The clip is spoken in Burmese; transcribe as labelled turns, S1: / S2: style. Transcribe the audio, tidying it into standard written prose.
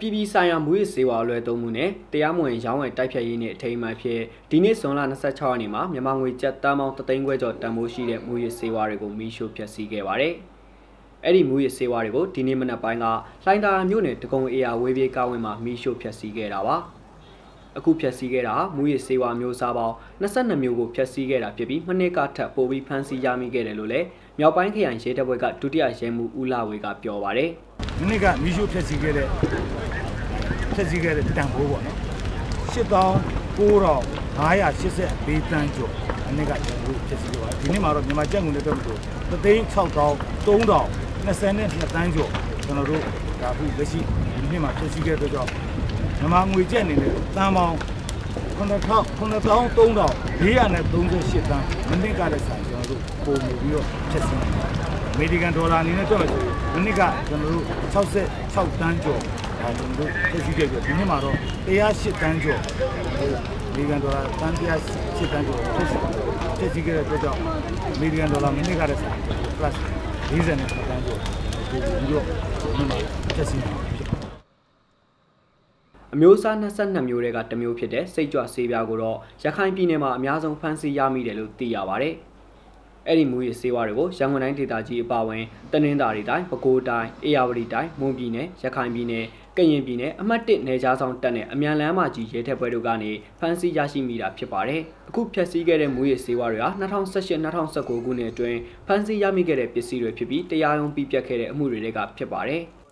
S1: ပြည်ပြည်ဆိုင်ရာမူရစ်ဆေးဝါးအလွဲသုံးမှုနဲ့တရားမဝင်ရောင်းဝယ်တိုက်ဖြတ်ရေးနဲ့အထိမ်းအမှန်ဖြစ်ဒီနေ့ဇွန်လ26ရက်နေ့မှာမြန်မာငွေကျပ်တန်ပေါင်း3သိန်းခွဲကျော်တန်ဖိုးရှိတဲ့မူရစ်ဆေးဝါးတွေကိုမီးရှို့ဖျက်ဆီးခဲ့ပါတယ်။အဲ့ဒီမူရစ်ဆေးဝါးတွေကိုဒီနေ့မနက်ပိုင်းကလှိုင်သာယာမြို့နယ်တကုံအေယာဝေးပြေးကားဝင်းမှာမီးရှို့ဖျက်ဆီးခဲ့တာပါ။အခုဖျက်ဆီးခဲ့တာမူရစ်ဆေးဝါးမျိုးစားပေါင်း22မျိုးကိုဖျက်ဆီးခဲ့တာဖြစ်ပြီးမနှစ်ကထပ်ပိုပြီးဖမ်းဆီးရမိခဲ့တယ်လို့လည်းမြောက်ပိုင်းခရိုင်ရဲတပ်ဖွဲ့ကဒုတိယရဲမှူးဦးလာဝေကပြောပါတယ်
S2: ။ဒီနေ့ကမီးရှို့ဖျက်ဆီးခဲ့တဲ့တန်ဖိုးပေါ့နော်$8,984 တန်းကျော်အနည်းကတန်ဖိုးဖျက်ဆီးခဲ့ပါတယ်ဒီနေ့မှာတော့မြန်မာကျပ်ငွေနဲ့ပြောလို့$1,632 တန်းကျော်ကျွန်တော်တို့ဒါအခုလက်ရှိဒီနေ့မှာဖျက်ဆီးခဲ့တဲ့အတွက်ကြောင့်မြန်မာငွေကျပ်အနေနဲ့တန်ပေါင်း$9,338 တန်းမနစ်ကလည်းဆိုင်ကျွန်တော်တို့ပုံမှုပြီးတော့ဖျက်ဆီးတယ်အမေရိကန်ဒေါ်လာအနေနဲ့ပြောမယ်ဆိုရင်မနစ်ကကျွန်တော်တို့66တန်းကျော်ကျွန်တော်တို့ဖျက်ဆီးခဲ့ပြီးဒီနေ့မှာတော့108တန်းကျော်အမေရိကန်ဒေါ်လာတန်း108တန်းကျော်ဖျက်ဆီးခဲ့တဲ့အတွက်ကြောင့်အမေရိကန်ဒေါ်လာမနစ်ကလည်းဆိုင် plus 40နဲ့တန်းကျော်ပြီးတော့ဒီမှာဖျက်ဆီးတယ်
S1: အမျိုးအစား22မျိုးတွေကတစ်မျိုးဖြစ်တဲ့စိတ်ကြွဆေးပြားကိုတော့ရခိုင်ပြည်နယ်မှာအများဆုံးဖမ်းဆီးရမိတယ်လို့သိရပါတယ်။အဲ့ဒီမူရစ်ဆေးဝါးတွေကိုရန်ကုန်တိုင်းဒေသကြီးအပါအဝင်တနင်္သာရီတိုင်းပဲခူးတိုင်းအေရဝတီတိုင်းမွန်ပြည်နယ်ရခိုင်ပြည်နယ်ကရင်ပြည်နယ်အမှတ်1နယ်ခြားဆောင်တပ်နဲ့အမြန်လမ်းမကြီးရဲတပ်ဖွဲ့တို့ကနေဖမ်းဆီးရရှိမိတာဖြစ်ပါတယ်။အခုဖျက်ဆီးခဲ့တဲ့မူရစ်ဆေးဝါးတွေဟာ2018-2019ခုနှစ်အတွင်းဖမ်းဆီးရမိခဲ့တဲ့ပစ္စည်းတွေဖြစ်ပြီးတရားရုံးပြီးပြတ်ခဲ့တဲ့အမှုတွေကဖြစ်ပါတယ်။